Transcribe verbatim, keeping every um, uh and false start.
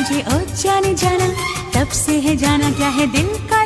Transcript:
मुझे ओ जाने जाना, तब से है जाना क्या है दिल का